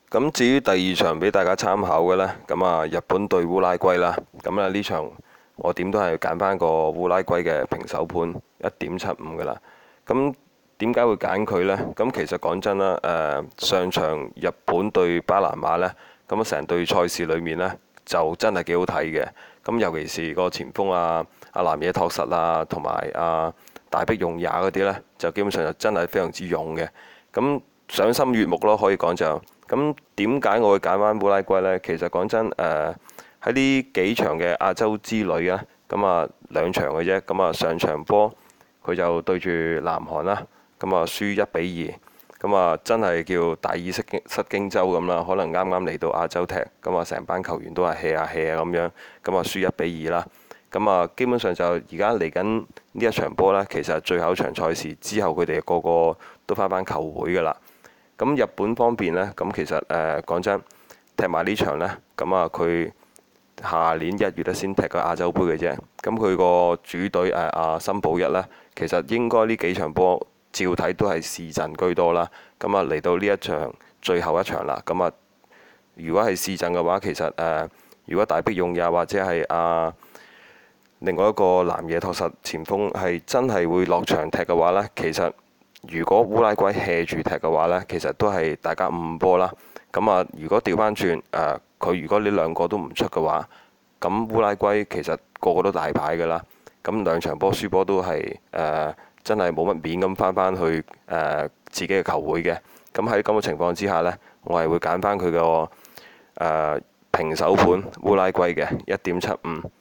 咁至於第二場俾大家參考嘅呢，咁啊日本對烏拉圭啦，咁啊呢場我點都係揀翻個烏拉圭嘅平手盤1.75噶啦。咁點解會揀佢呢？咁其實講真啦，上場日本對巴拿馬呢，咁啊成隊賽事裡面呢，就真係幾好睇嘅。咁尤其是個前鋒阿南野拓實啊，同埋大迫勇也嗰啲呢，就基本上就真係非常之勇嘅。咁賞心悅目咯，可以講就。咁點解我會揀翻烏拉圭呢？其實講真，喺呢幾場嘅亞洲之旅啊，咁啊兩場嘅啫。咁啊上場波佢就對住南韓啦，咁啊輸1-2，咁啊真係叫大意失荊州咁啦。可能啱啱嚟到亞洲踢，咁啊成班球員都係 hea 下 hea 咁樣，咁啊輸1-2啦。咁啊基本上就而家嚟緊呢一場波呢，其實最後一場賽事之後，佢哋個個都翻返球會㗎啦。咁日本方面呢，咁其實講真，踢埋呢場呢，咁啊佢下年1月咧先踢個亞洲杯嘅啫。咁佢個主隊阿森保一呢，其實應該呢幾場波照睇都係試陣居多啦。咁啊嚟到呢一場最後一場啦，咁啊如果係試陣嘅話，其實如果大迫勇也或者係另外一個南野拓實前鋒係真係會落場踢嘅話呢，其實如果烏拉圭 hea 住踢嘅話呢，其實都係大家5波啦。咁啊，如果調翻轉佢如果呢兩個都唔出嘅話，咁烏拉圭其實個個都大牌㗎啦。咁兩場波輸波都係真係冇乜面咁翻去自己嘅球會嘅。咁喺咁嘅情況之下呢，我係會揀翻佢個平手盤烏拉圭嘅1.75。